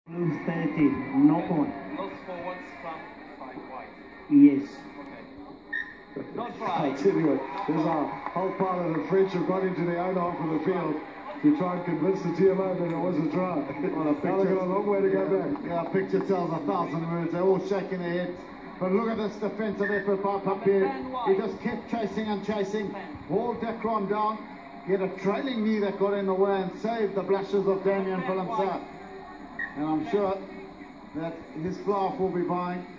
Blue 30, no on. Lost forwards, from 5 wide. Yes. Okay. Not I fly. tell you what, there's a whole part of the French have gone into their own half of the field to try and convince the TMO that it was a try. Well, Now they've got a long way to go back. Yeah, a picture tells 1,000 words. They're all shaking their heads. But look at this defensive effort by Papier. He just kept chasing and chasing. Hauled Dacron down. He had a trailing knee that got in the way and saved the blushes of Damien Phillips out. And I'm sure that his fly-off will be buying.